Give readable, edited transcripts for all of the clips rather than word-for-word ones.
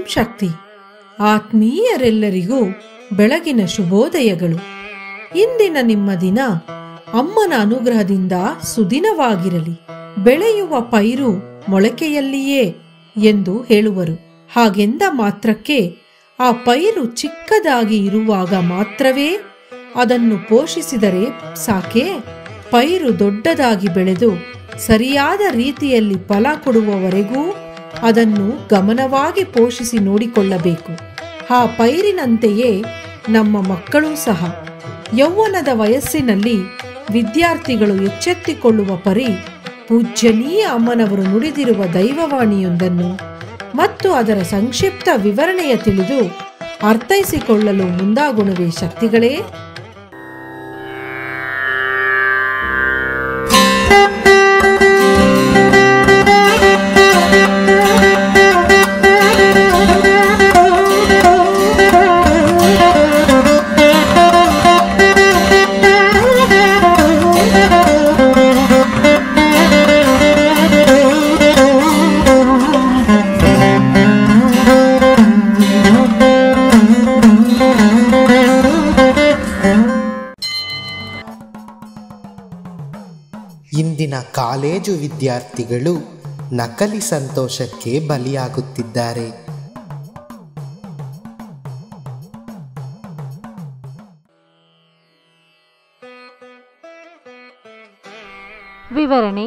ಶಕ್ತಿ. ಆತ್ಮೀಯರೆಲ್ಲರಿಗೂ ಬೆಳಗಿನ ಶುಭೋದಯಗಳು. ಇಂದಿನ ನಿಮ್ಮ ದಿನ ಅಮ್ಮನ ಅನುಗ್ರಹದಿಂದ ಸುದಿನವಾಗಿರಲಿ. ಬೆಳೆಯುವ ಪೈರು ಮೊಳಕೆಯಲ್ಲಿಯೇ ಎಂದು ಹೇಳುವರು. ಹಾಗೆಂದ ಮಾತ್ರಕ್ಕೆ ಆ ಪೈರು ಚಿಕ್ಕದಾಗಿ ಇರುವಾಗ ಮಾತ್ರವೇ ಅದನ್ನು ಪೋಷಿಸಿದರೆ ಸಾಕೆ? ಪೈರು ದೊಡ್ಡದಾಗಿ ಬೆಳೆದು ಸರಿಯಾದ ರೀತಿಯಲ್ಲಿ ಫಲ ಕೊಡುವವರೆಗೂ ಅದನ್ನು ಗಮನವಾಗಿ ಪೋಷಿಸಿ ನೋಡಿಕೊಳ್ಳಬೇಕು. ಆ ಪೈರಿನಂತೆಯೇ ನಮ್ಮ ಮಕ್ಕಳೂ ಸಹ. ಯೌವನದ ವಯಸ್ಸಿನಲ್ಲಿ ವಿದ್ಯಾರ್ಥಿಗಳು ಎಚ್ಚೆತ್ತುಕೊಳ್ಳುವ ಪರಿ ಪೂಜ್ಯನೀಯ ಅಮ್ಮನವರು ನುಡಿದಿರುವ ದೈವವಾಣಿಯೊಂದನ್ನು ಮತ್ತು ಅದರ ಸಂಕ್ಷಿಪ್ತ ವಿವರಣೆಯ ತಿಳಿದು ಅರ್ಥೈಸಿಕೊಳ್ಳಲು ಮುಂದಾಗುಣವೇ ಶಕ್ತಿಗಳೇ? ಇಂದಿನ ಕಾಲೇಜು ವಿದ್ಯಾರ್ಥಿಗಳು ನಕಲಿ ಸಂತೋಷಕ್ಕೆ ಬಲಿಯಾಗುತ್ತಿದ್ದಾರೆ. ವಿವರಣೆ: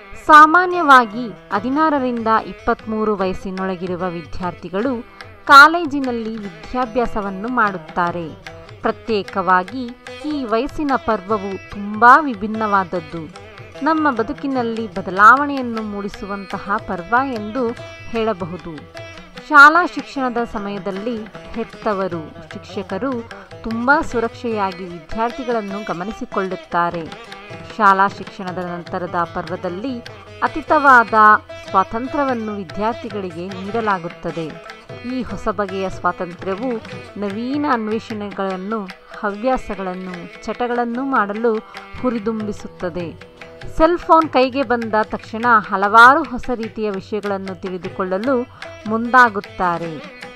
ಸಾಮಾನ್ಯವಾಗಿ 16ರಿಂದ 23 ವಯಸ್ಸಿನೊಳಗಿರುವ ವಿದ್ಯಾರ್ಥಿಗಳು ಕಾಲೇಜಿನಲ್ಲಿ ವಿದ್ಯಾಭ್ಯಾಸವನ್ನು ಮಾಡುತ್ತಾರೆ. ಪ್ರತ್ಯೇಕವಾಗಿ ಈ ವಯಸ್ಸಿನ ಪರ್ವವು ತುಂಬ ವಿಭಿನ್ನವಾದದ್ದು. ನಮ್ಮ ಬದುಕಿನಲ್ಲಿ ಬದಲಾವಣೆಯನ್ನು ಮೂಡಿಸುವಂತಹ ಪರ್ವ ಎಂದು ಹೇಳಬಹುದು. ಶಾಲಾ ಶಿಕ್ಷಣದ ಸಮಯದಲ್ಲಿ ಹೆತ್ತವರು, ಶಿಕ್ಷಕರು ತುಂಬ ಸುರಕ್ಷೆಯಾಗಿ ವಿದ್ಯಾರ್ಥಿಗಳನ್ನು ಗಮನಿಸಿಕೊಳ್ಳುತ್ತಾರೆ. ಶಾಲಾ ಶಿಕ್ಷಣದ ನಂತರದ ಪರ್ವದಲ್ಲಿ ಅತೀತವಾದ ಸ್ವಾತಂತ್ರ್ಯವನ್ನು ವಿದ್ಯಾರ್ಥಿಗಳಿಗೆ ನೀಡಲಾಗುತ್ತದೆ. ಈ ಹೊಸ ಬಗೆಯ ಸ್ವಾತಂತ್ರ್ಯವು ನವೀನ ಅನ್ವೇಷಣೆಗಳನ್ನು, ಹವ್ಯಾಸಗಳನ್ನು, ಚಟಗಳನ್ನು ಮಾಡಲು ಹುರಿದುಂಬಿಸುತ್ತದೆ. ಸೆಲ್ ಫೋನ್ ಕೈಗೆ ಬಂದ ತಕ್ಷಣ ಹಲವಾರು ಹೊಸ ರೀತಿಯ ವಿಷಯಗಳನ್ನು ತಿಳಿದುಕೊಳ್ಳಲು ಮುಂದಾಗುತ್ತಾರೆ.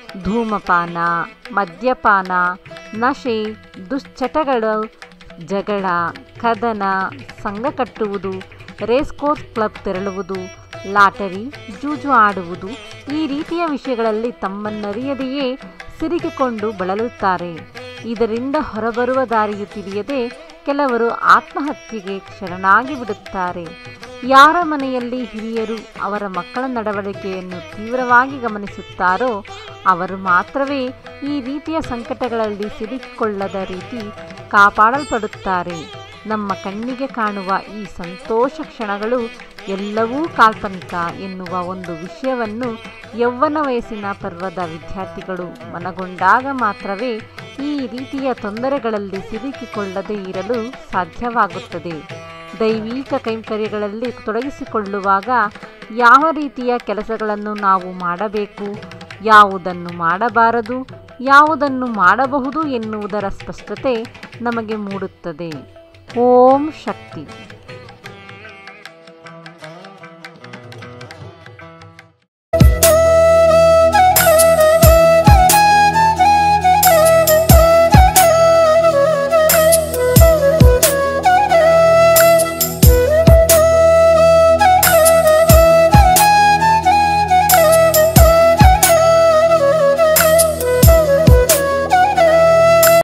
ಧೂಮಪಾನ, ಮದ್ಯಪಾನ, ನಶೆ, ದುಶ್ಚಟಗಳು, ಜಗಳ, ಕದನ, ಸಂಘ ಕಟ್ಟುವುದು, ರೇಸ್ ಕೋರ್ಸ್ ಕ್ಲಬ್ ತೆರಳುವುದು, ಲಾಟರಿ, ಜೂಜು ಆಡುವುದು, ಈ ರೀತಿಯ ವಿಷಯಗಳಲ್ಲಿ ತಮ್ಮನ್ನರಿಯದೆಯೇ ಸಿಲುಕಿಕೊಂಡು ಬಳಲುತ್ತಾರೆ. ಇದರಿಂದ ಹೊರಬರುವ ದಾರಿಯು ತಿಳಿಯದೆ ಕೆಲವರು ಆತ್ಮಹತ್ಯೆಗೆ ಶರಣಾಗಿ ಬಿಡುತ್ತಾರೆ. ಯಾರ ಮನೆಯಲ್ಲಿ ಹಿರಿಯರು ಅವರ ಮಕ್ಕಳ ನಡವಳಿಕೆಯನ್ನು ತೀವ್ರವಾಗಿ ಗಮನಿಸುತ್ತಾರೋ ಅವರು ಮಾತ್ರವೇ ಈ ರೀತಿಯ ಸಂಕಟಗಳಲ್ಲಿ ಸಿಲುಕಿಕೊಳ್ಳದ ರೀತಿ ಕಾಪಾಡಲ್ಪಡುತ್ತಾರೆ. ನಮ್ಮ ಕಣ್ಣಿಗೆ ಕಾಣುವ ಈ ಸಂತೋಷ ಕ್ಷಣಗಳು ಎಲ್ಲವೂ ಕಾಲ್ಪನಿಕ ಎನ್ನುವ ಒಂದು ವಿಷಯವನ್ನು ಯೌವನ ವಯಸ್ಸಿನ ಪರ್ವದ ವಿದ್ಯಾರ್ಥಿಗಳು ಮನಗೊಂಡಾಗ ಮಾತ್ರವೇ ಈ ರೀತಿಯ ತೊಂದರೆಗಳಲ್ಲಿ ಸಿಲುಕಿಕೊಳ್ಳದೆ ಇರಲು ಸಾಧ್ಯವಾಗುತ್ತದೆ. ದೈವಿಕ ಕೈಂಕರ್ಯಗಳಲ್ಲಿ ತೊಡಗಿಸಿಕೊಳ್ಳುವಾಗ ಯಾವ ರೀತಿಯ ಕೆಲಸಗಳನ್ನು ನಾವು ಮಾಡಬೇಕು, ಯಾವುದನ್ನು ಮಾಡಬಾರದು, ಯಾವುದನ್ನು ಮಾಡಬಹುದು ಎನ್ನುವುದರ ಸ್ಪಷ್ಟತೆ ನಮಗೆ ಮೂಡುತ್ತದೆ. ಓಂ ಶಕ್ತಿ.